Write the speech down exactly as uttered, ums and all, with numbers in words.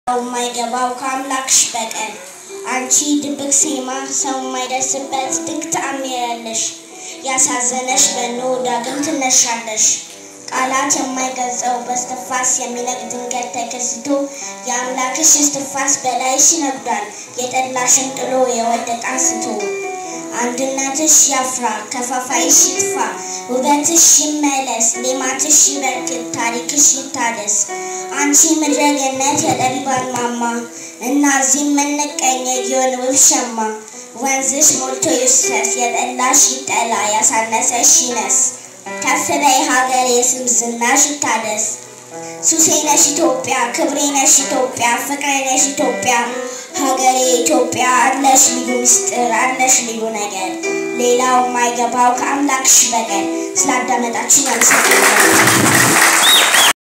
የማይገባው ከአምላክሽ በቀር አንቺ ድብቅ ሴማ ሰው የማይደርስበት ድንቅ ተአምር ያለሽ ያሳዘነሽ በኖ ዳግም ትነሻለሽ ቃላት የማይገልጸው በስተፋስ የሚነግ ድንገት ተከስቶ የአምላክሽ እስትንፋስ በላይሽ ይነግዳል የጠላሽን ጥሎ የወደቀ አንስቶ አንድነትሽ ያፍራ ከፋፋይሽ ይጥፋ ውበትሽ ይመለስ ሌማትሽ ይበርክት ታሪክሽ ይታደስ አንቺ ምድረ ገነት የጠቢባን ማማ እና እዚህ ምንቀኝ የጊዮን ውብ ሸማ ወንዝሽ ሞልቶ ይፍሰስ የጠላሽ ይጠላ ያሳነሰሽ ይነስ ከፍ በይ ሀገሬ ስም ዝናሽ ይታደስ ሱሴ ነሽ ኢትዮጵያ ክብሬ ነሽ ኢትዮጵያ ፍቅሬ ነሽ ኢትዮጵያ ሀገሬ ኢትዮጵያ አለሽ ልዩ ምስጢር አለሽ ልዩ ነገር ሌላው የማይገባው ከአምላክሽ በቀር ስላዳመጣችሁኝ አመሰግናለሁ